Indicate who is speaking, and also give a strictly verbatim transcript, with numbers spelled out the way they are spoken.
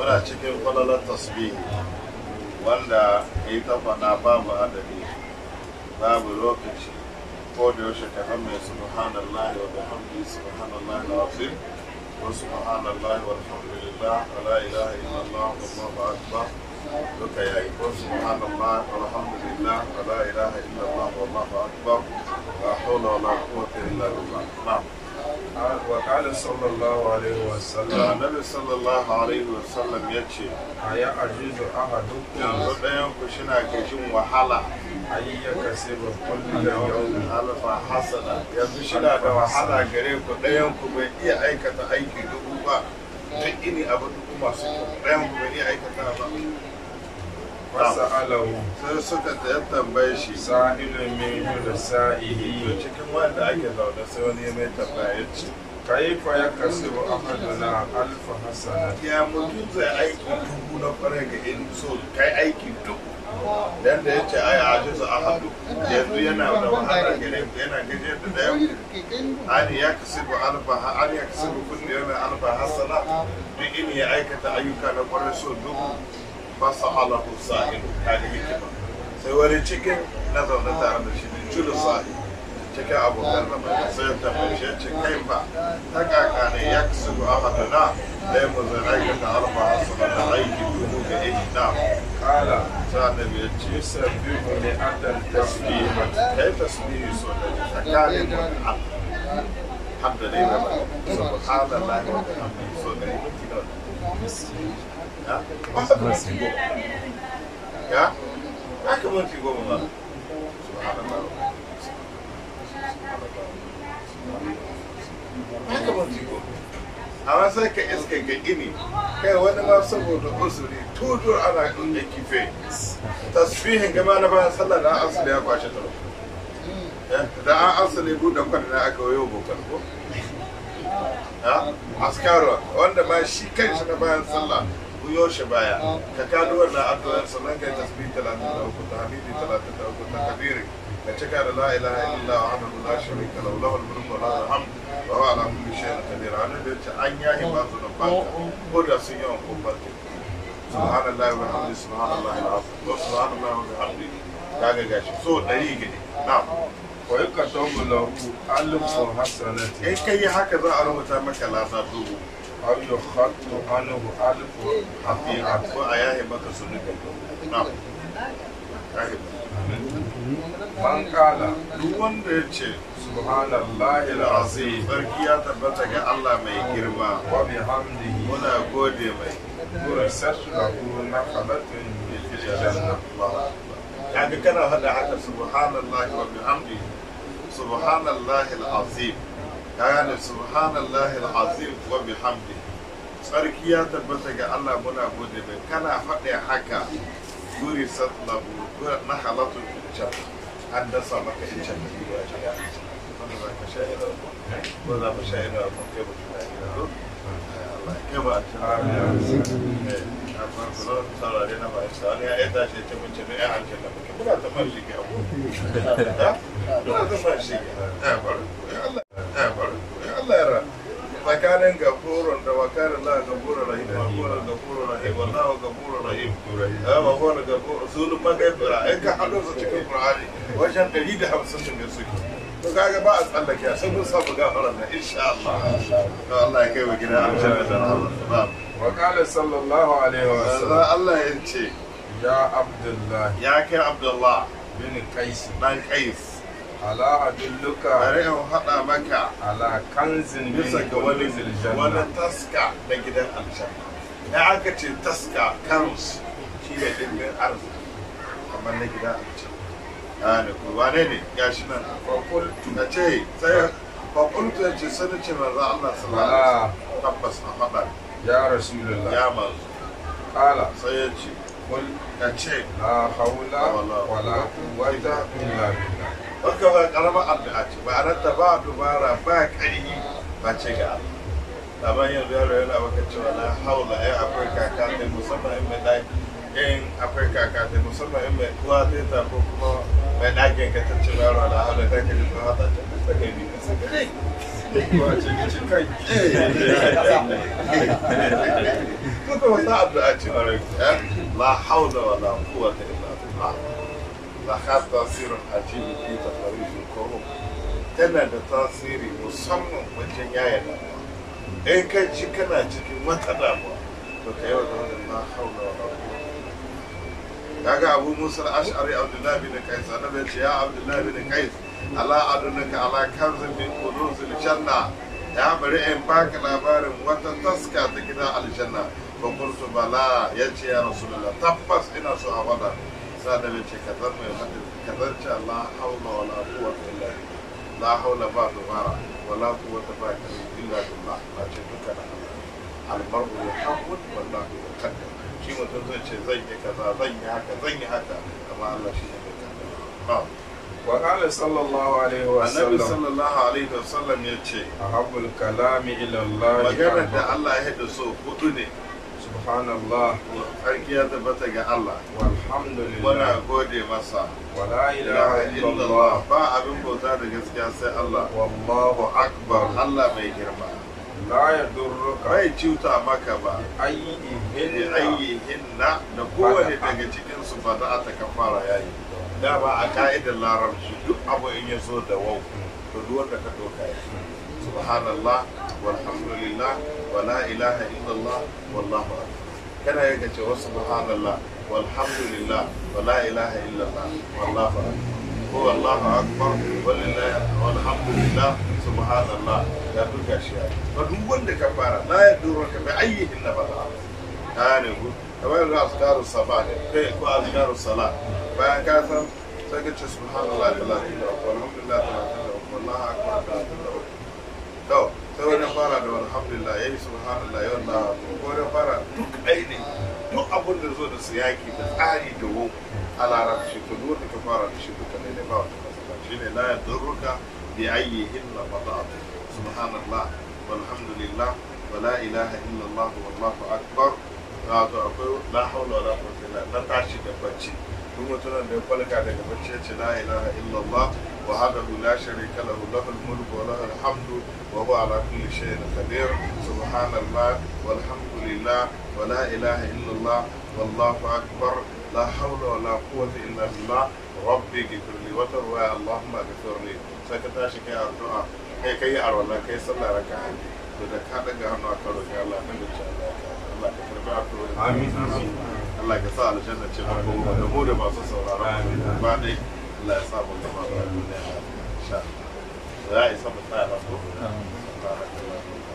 Speaker 1: muna cikin falalar tasbihi wanda yi ta faɗa babu adadi babu lokaci ko da yaushe ka hamme subhanallahi wa bihamdihi subhanallahi al-azim wa subhanallahi walhamdulillah wa la ilaha illallah wallahu akbar duka yayi ko subhanallahi walhamdulillah wa la ilaha illallah wallahu akbar la hawla wa la quwwata illa billah. Na'am.
Speaker 2: وقال صلى الله عليه وسلم
Speaker 1: النبي صلى الله عليه وسلم yace
Speaker 2: aya ajizu ahadukum
Speaker 1: yanzu ɗayan ku shina gashin wahala
Speaker 2: ay yakasibu kullu yawmin
Speaker 1: alfa hasana yanzu shina da wahala gare ku ɗayan ku bai iya aikata aiki dubu ba duk ini abu dubu masu kyau ɗayan ku bai iya aikata ba.
Speaker 2: fasa'alahu
Speaker 1: sai suka ta tambaye shi
Speaker 2: sa'ilun min sa'ihi
Speaker 1: cikin wanda ake zaune sai wani ya mai tambaya ce
Speaker 2: kaifa yakasibu ahaduna alfa hasana
Speaker 1: ya mutum zai aiki dubu na fara ga in so kai aiki dubu dan da yace ai ajizu ahadu yanzu yana da wahala gare ku yana gaje da daya ani ya kasibu alfa ani ya kasibu kullu yawmin alfa hasana duk in ya aikata ayyuka na kwarai so dubu fasa alahu sa'il kaga hikima sai wani cikin na zaune tare da shi julu sa'i cikin abokan zama sai ta mai shi ce kai ba ta kaka ne ya kasu ba ahaduna da ya muzin aikata alfa hasana da aiki dubu ga ina na
Speaker 2: kala
Speaker 1: sai annabi ya ce
Speaker 2: yusabbihu li adal tasbihat
Speaker 1: kai tasbihi so da tsakanin mu da Allah hadda dai na ba subhanallahi wa bihamdihi so da ya ya aka minti goma ba subhanallah aka minti goma amma sai ka iska ga ini kai wani ma saboda usuri tudur ana inda kife tasbihin gama na bayan sallah da an asali ya kwashe taro da an asali buɗe kwanina aka wayo bokar ko askaro wanda ma shi kanshi na bayan sallah kuyo shi baya ka kado wannan addu'ar sannan kai tasbih talatin da uku tahmidi talatin da uku takbiri ka cika da la ilaha illallah wahdahu la sharika lahu lahul mulku wa lahul hamd wa huwa ala kulli shay'in qadir anan da ce an yahi ba su da baka ko da sun yawan kofarki subhanallahi wa bihamdihi subhanallahi alazim wa subhanallahi wa bihamdihi kaga gashi so dari gidi na'am
Speaker 2: wa yakatubu lahu alfu hasanati
Speaker 1: in kai haka za a rubuta maka lada dubu
Speaker 2: aw yukhattu anhu alfu
Speaker 1: hafi'at ko a yahi maka sunubi na'am yahi
Speaker 2: man kala
Speaker 1: duk wanda ya ce
Speaker 2: subhanallahi alazim
Speaker 1: sarki ya tabbata ga Allah mai girma
Speaker 2: wa bihamdihi
Speaker 1: muna gode mai
Speaker 2: tursatu lahu naqalatun fil janna
Speaker 1: kaga kana hada haka subhanallahi wa bihamdihi subhanallahi alazim kaga subhanallahi alazim wa bihamdihi sarki ya tabbata ga Allah muna gode mai kana hada haka guri sallahu na halatu fil an dasa maka in can da biyu a cikin wanda za ka sha'ira ko za mu sha'ira a kan kai mutum da gida Allah ya kai ba a cikin a farko saurare na ba isa wani ya yi tashi ta mace da yan alkin da muke muna ta man shige abu muna ta man shige ya faru ya Allah ya faru ya Allah ya ra tsakanin gafurun da wakarin la gafurun rahim gafurun gafurun rahim wallahu gafurun rahim ya gafurun gafurun sulun magafira ai ka haɗo su cikin qur'ani wajen ɗari da hamsin ne suke to kaga ba a tsallake sai mun samu gafaran nan insha Allah to Allah ya kai wa gida aljanna da Allah
Speaker 2: wa qala sallallahu alaihi wa sallam
Speaker 1: Allah ya ce
Speaker 2: ya abdullah
Speaker 1: ya kai Abdullah
Speaker 2: bin qais
Speaker 1: dan Qais
Speaker 2: ala adulluka
Speaker 1: bari in haɗa maka
Speaker 2: ala kanzin min
Speaker 1: bisa ga wani
Speaker 2: kunuzil
Speaker 1: wani
Speaker 2: janna
Speaker 1: taska na gidan aljanna ya aka ce taska kanus shi ne dimbin arziki kamar na gidan aljanna a ne ko wane ne ya shi nan
Speaker 2: fa qultu
Speaker 1: na ce sai fakultu ya ce sani ce manzo Allah sallallahu alaihi wasallam tabbas na faɗa
Speaker 2: ya rasulullah
Speaker 1: ya manzo
Speaker 2: qala
Speaker 1: sai ya ce
Speaker 2: qul
Speaker 1: ka ce
Speaker 2: la hawla wala quwwata illa billah
Speaker 1: baka ba karamar addu'a ce ba a ta ba dubara ba ƙarfi ba ce ga Allah amma yanzu yaro yana baka cewa la haula ai akwai kaka da musamman in mai daki in akwai kaka da musamman in mai uwa ta ta ko kuma mai dakin ka ta ce yaro la haula ta ke da ta ta ta kai ni ka saka
Speaker 2: wace gici kai
Speaker 1: duka wata addu'a ce la haula wala quwwata illa billah لها تأثير عجيب في تخريج الكروب tana da tasiri musamman wajen yaya damuwa in kai ci kana cikin wata damuwa to ka yau da wani na haula wa quwwata kaga Abu Musa al-Ash'ari Abdullah bin Qais annabi ce ya Abdullah bin Qais ala adunaka ala kanzin min kunuz al-janna ya bari in baka labarin wata taska ta gidan aljanna fa qultu bala yace ya rasulullah tabbas ina so a wada sada ne ce kazan mai hadin kazan ce la haula wala quwwata illa billah la haula ba dubara wala quwwata ba illa billah ba ce duka da Allah al-mar'u yahawwal wallahu yaqdir shi mutum zai ce zan yi kaza zan yi haka zan yi haka amma Allah shi ne mai kaddara
Speaker 2: wa qala sallallahu alaihi wa sallam
Speaker 1: annabi sallallahu alaihi wa sallam yace
Speaker 2: ahabbul kalami ila Allah
Speaker 1: magana da Allah ya hada so hudu ne
Speaker 2: subhanallah
Speaker 1: sarki ya tabbata ga Allah
Speaker 2: walhamdulillah
Speaker 1: muna gode masa
Speaker 2: wala
Speaker 1: ilaha
Speaker 2: ilaha
Speaker 1: illallah
Speaker 2: illallah
Speaker 1: ba abin bauta da gaskiya sai Allah
Speaker 2: wallahu
Speaker 1: akbar Allah mai girma
Speaker 2: la yadurruka
Speaker 1: bai cuta maka ba
Speaker 2: ayyi
Speaker 1: bi
Speaker 2: hinna
Speaker 1: ayyihinna da kowane daga cikin su ba za ta kafara yayi da ba a ka'idar larabci duk abu in ya zo da wau to duk wanda ka doka ya subhanallah walhamdulillah wala ilaha illallah wallahu akbar kana yake cewa subhanallah walhamdulillah wala ilaha illallah wallahu akbar ko wallahu akbar walillahi walhamdulillah subhanallah da duka shi ba duk wanda ka fara la ya duro ka bi ayyihin na bada ta ne ku kamar da azkaru sabah ne kai ko azkaru salat bayan ka san sai ka ce subhanallah talatin da uku walhamdulillah talatin da uku wallahu akbar talatin da uku to sai wani fara da alhamdulillah yayi subhanallah ya wallahu ko wani fara duk ɗaya ne duk abin da zo da su yaki da tsari da wo a larabci to duk wanda ka fara da shi duka ne ba wata matsala shine la yadurruka bi ayyihin la bada'at subhanallah walhamdulillah wala ilaha illallah wallahu akbar wato akwai la hawla wala quwwata illa billah na tashi da bacci duk mutumin da ya falka daga bacci ya ce la ilaha illallah وحده لا شريك له له الملك وله الحمد وهو على كل شيء قدير سبحان الله والحمد لله ولا إله إلا الله والله أكبر لا حول ولا قوة إلا بالله ربي اغفر لي وتروى اللهم اغفر لي سكتاشي كي أرجوها كي كي أرولا كي صلى ركعة إذا كان جهنم أكبر يا الله نبي الله الله كفر بعده
Speaker 2: آمين
Speaker 1: الله كسال الجنة تبارك ونمود ما صار بعد Allah ya sa mu gaba da duniya insha Allah. Ya isa mu tsaya ba ko?